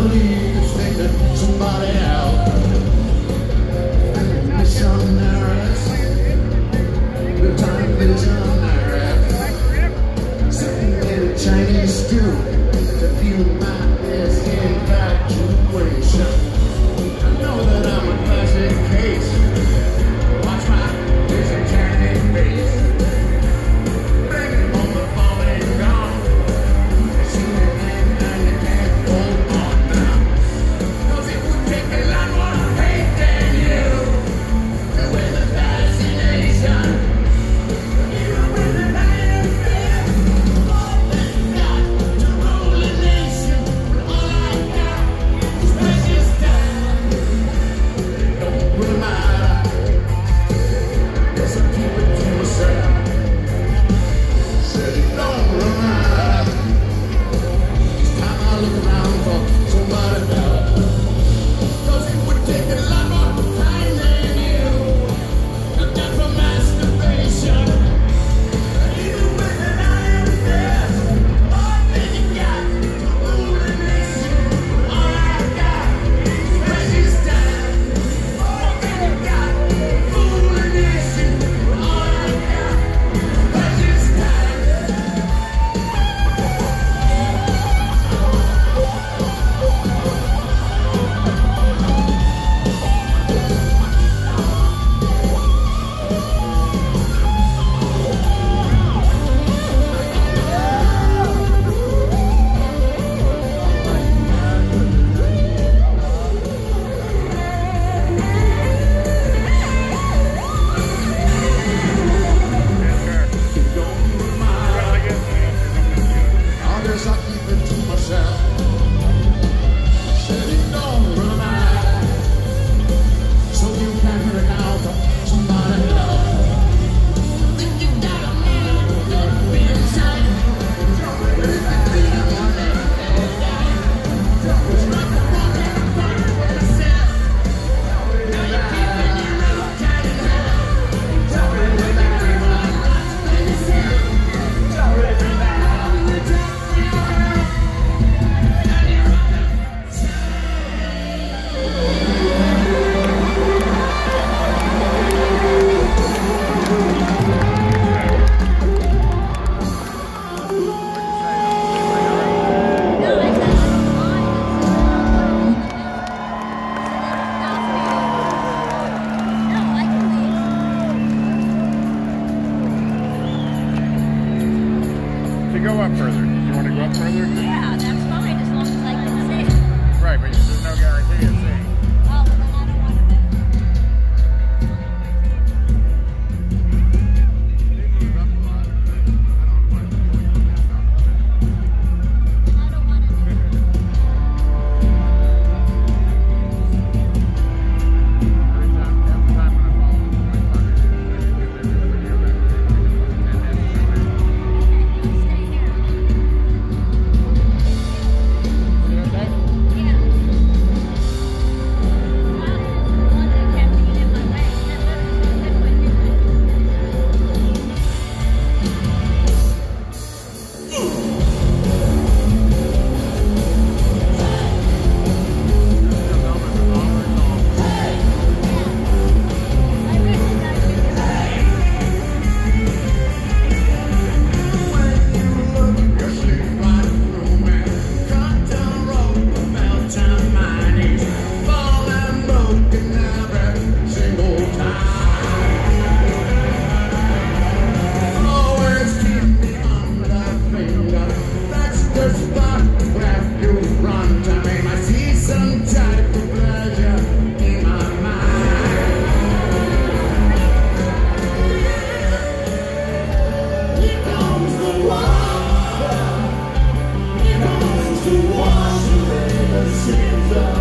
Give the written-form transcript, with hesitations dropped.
believe it's taking somebody out. Missionaries, the time visionaries, sitting in a Chinese stew to feel my infatuation. I know that I'm a classic case. Watch my disenchanted face. Blaming on the falling gone. See me and you can't hold on now. 'Cause it would take a lot more hate than you to win the fascination. Even with the lion fear, all that you got to rule a nation. All I got is precious time. Don't really matter. Guess I'll keep it to myself. Said it don't really matter. It's time I look around for somebody else. 'Cause it would take a lot more time than you to get for masturbation. Even with an iron fist, all that you got to rule a nation. All I got is precious time. All that you got to rule a nation. All I got is precious time. I guess I'll keep it to myself. Said it don't really matter. So you can hear it now from somebody else. Think you got a man that be inside. Everything I want to it's like a walking apart with a cell. Now you're keeping your road tight in hell. With the people I'm lost in the cell. To go up further. Do you want to go up further? Yeah, that's fine as long as I can see. Right, but there's no guarantee of seeing. Oh, well, then I don't want to do it. I don't want to do it. I'll stay here. Yeah. One that kept being in my way. That wouldn't do it. I recognize you. Wash away the sins of